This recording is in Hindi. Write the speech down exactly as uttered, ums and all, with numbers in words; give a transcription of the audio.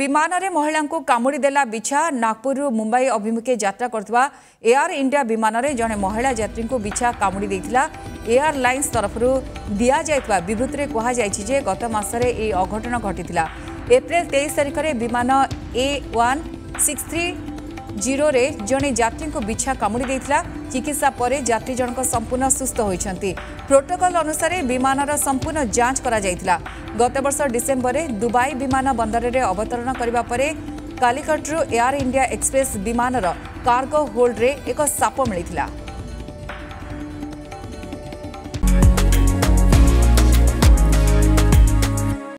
विमान रे महिला को कामुड़ी देला बिछा। नागपुर मुंबई अभिमुखे यात्रा करथवा एयर इंडिया विमान रे जने महिला यात्री को बिछा कामुड़ी देथिला। एयरलाइंस तरफ दिया जायतवा विवृत्ति रे कहा जायछि जे गत मासरे ए अघटन घटिथिला। एप्रिल तेईस तारिख रे विमान A one six three zero रे जने यात्री को बिछा कामुड़ी देथिला। चिकित्सा परे यात्री जनक संपूर्ण सुस्थ होइछंती। प्रोटोकॉल अनुसार विमानर संपूर्ण जांच करा जायतिला। गत वर्ष डिसेम्बर रे दुबई विमान बंदर रे अवतरण करिबा परे कालिकटरू एयर इंडिया एक्सप्रेस विमानर कार्गो होल्ड रे एक साप मिलिथिला।